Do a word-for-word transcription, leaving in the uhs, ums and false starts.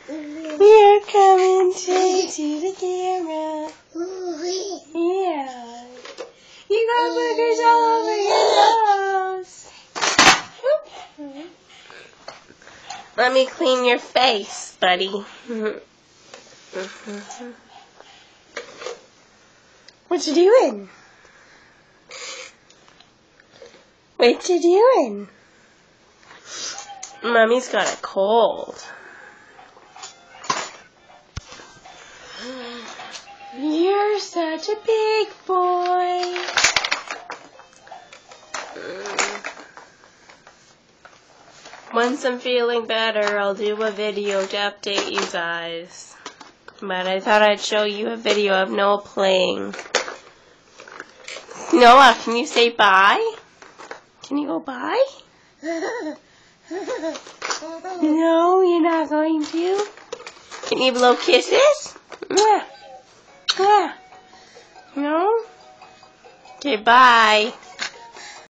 You're coming straight to the camera. Yeah. You got boogers all over your nose. Let me clean your face, buddy. What you doing? What you doing? Mommy's got a cold. You're such a big boy. Once I'm feeling better, I'll do a video to update you guys. But I thought I'd show you a video of Noah playing. Noah, can you say bye? Can you go bye? No, you're not going to. Can you blow kisses? Mwah. Mwah. No? Okay, bye.